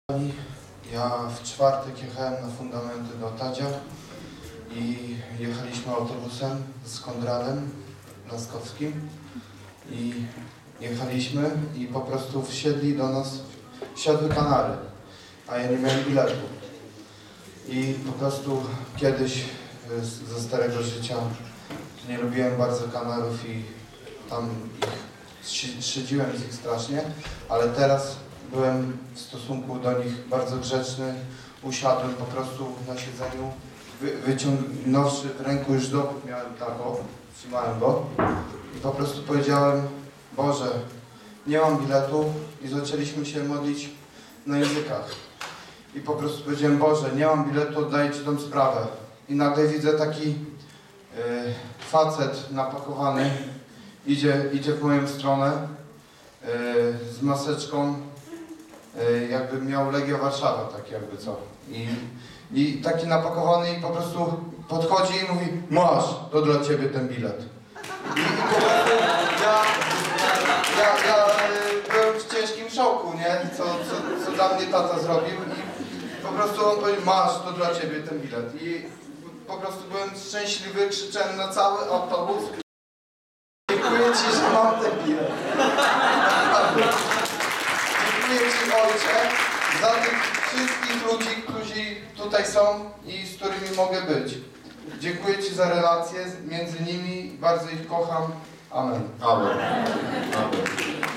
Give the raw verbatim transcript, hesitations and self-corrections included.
Ja w czwartek jechałem na fundamenty do Tadzia i jechaliśmy autobusem z Konradem Laskowskim i jechaliśmy i po prostu wsiedli do nas, wsiadły Kanary, a ja nie miałem biletu. I po prostu kiedyś ze starego życia nie lubiłem bardzo Kanarów i tam ich szydziłem z ich strasznie, ale teraz byłem w stosunku do nich bardzo grzeczny, usiadłem po prostu na siedzeniu, wy, wyciągnąwszy w ręku już dowód, miałem tak, o, trzymałem go i po prostu powiedziałem: Boże, nie mam biletu, i zaczęliśmy się modlić na językach. I po prostu powiedziałem: Boże, nie mam biletu, oddaję Ci tą sprawę. I nagle widzę taki yy, facet napakowany, idzie, idzie w moją stronę yy, z maseczką, yy, jakby miał Legia Warszawa, tak jakby co. I, I taki napakowany i po prostu podchodzi i mówi: masz, to dla Ciebie ten bilet. I, i po prostu ja, ja, ja yy, byłem w ciężkim szoku, nie? Co, co, co dla mnie tata zrobił. I po prostu on powiedział: masz, to dla Ciebie ten bilet. I po prostu byłem szczęśliwy, krzyczałem na cały autobus: dziękuję Ci, że mam ten bilet. Dziękuję Ci, Ojcze, za tych wszystkich ludzi, którzy tutaj są i z którymi mogę być. Dziękuję Ci za relacje między nimi, bardzo ich kocham. Amen. Amen. Amen.